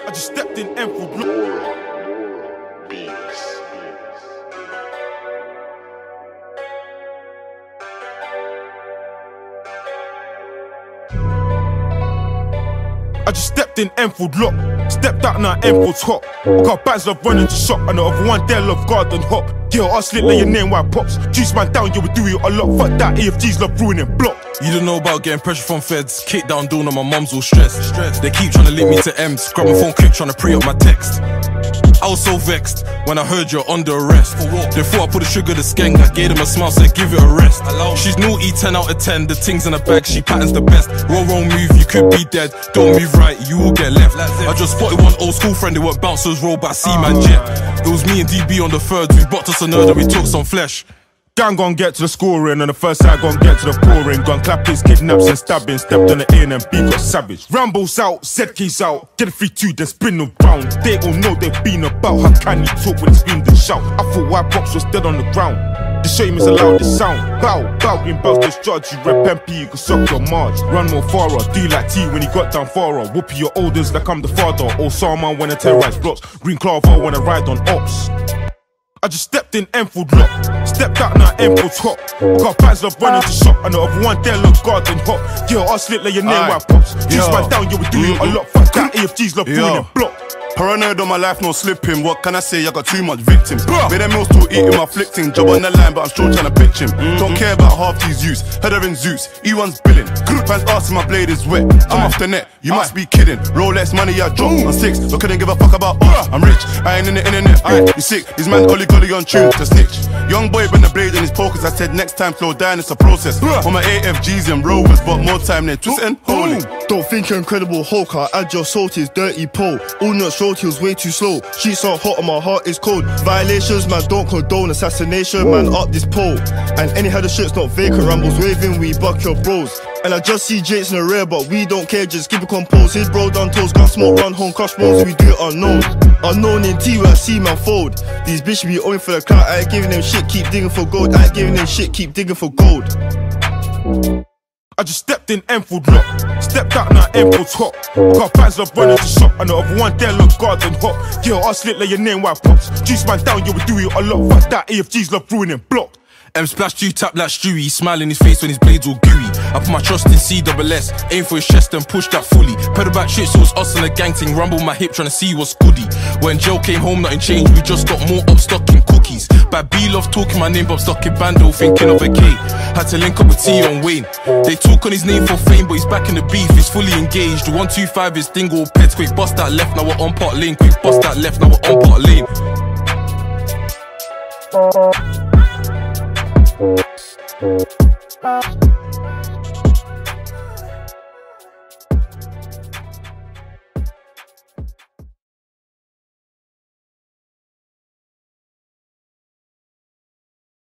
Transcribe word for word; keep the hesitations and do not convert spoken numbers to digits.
I just stepped in Enfield block. I just stepped in Enfield lock. Stepped out now Enfield's hot. I got bands love running to shop, and the other one there love garden hop. Yeah, I slit like your name white pops. Juice man down, you would do it a lot. Fuck that, A F Gs love ruining block. You don't know about getting pressure from feds. Kick down door, now my mum's all stressed. They keep trying to link me to M's. Grab my phone quick, trying to pre up my text. I was so vexed when I heard you're under arrest. They thought I put the trigger to skank. I gave them a smile, said give it a rest. She's naughty, ten out of ten. The things in the bag, she patterns the best. Roll, roll, move, you could be dead. Don't move right, you will get left. I just spotted one old school friend, they were bouncers roll by C-Man jet. It was me and D B on the third. We boxed us a nerd and we took some flesh. Gang gon' get to the scoring, and the first side gon' get to the pouring. Gun clappings, kidnaps and stabbing. Stepped on the A and M B got savage. Rambo's out, Z-K's out. Get a three two, then spin around. They all know they've been about. How can you talk when it's been the shout? I thought white box was dead on the ground. The shame is the loudest sound. Bow, bow, green bells discharge. You rep M P, you can suck your march. Run more farer, do like T when he got down farer. Whoop your elders like I'm the father. Osama when I terrorize blocks. Green Clover when I ride on ops. I just stepped in Enfield lock. Stepped out now Enfield's hot. Got bands love running to shop, and the other one there love garden hop. Yeah, I slit like your name white pops. Juice man down, you would do it a lot. Fuck that, A F Gs love ruining block. Paranoid on my life, no slipping. What can I say? I got too much victims. Made them meals still eating my flicking. Job on the line, but I'm still trying to pitch him. Mm-hmm. Don't care about half these youths. Header in Zeus, E one's billing. Fans asking my blade is wet. I'm off the net, you must be kidding. Rolex money I dropped on six, but couldn't give a fuck about us. I'm rich, I ain't in the internet. Aye, you sick? These man only golly on tune to snitch. Young boy been the blade in his pockets. I said next time slow down, it's a process. On my A F Gs and rovers, but more time than twist and holy. Don't think you're Incredible Hulk. I add your soul to his dirty pole. All nuts short, he was way too slow. Sheets are hot and my heart is cold. Violations, man, don't condone. Assassination, man, up this pole. And any header shit's not vacant. Rambles waving, we buck your bros. And I just see Jakes in the rear, but we don't care, just keep it composed. His bro done toes, gun smoke, run home, crush bones, we do it unknown. Unknown in T where I see man fold. These bitches be owing for the clout. I ain't giving them shit, keep digging for gold. I ain't giving them shit, keep digging for gold. I just stepped in Enfield lock. Stepped out now Enfield's hot. Got bands love running to shop, and the other one there love garden hop. Yeah, I slit like your name white pops. Juice man down, you would do it a lot. Fuck that, A F Gs love ruining block. M splash you tap like Stewie, smile in his face when his blades all gooey. I put my trust in C S S, aim for his chest and push that fully. Pedal back shit, so it's us and the gang ting. Rumble my hip trying to see what's goody. When Joe came home, nothing changed, we just got more up stocking cookies. Bad B love talking my name, but I'm stuck in bando, thinking of a K. Had to link up with T on Wayne. They talk on his name for fame, but he's back in the beef, he's fully engaged. one two five is dingle, pets quick, bust that left, now we're on pot lane. Quick, bust that left, now we're on pot lane.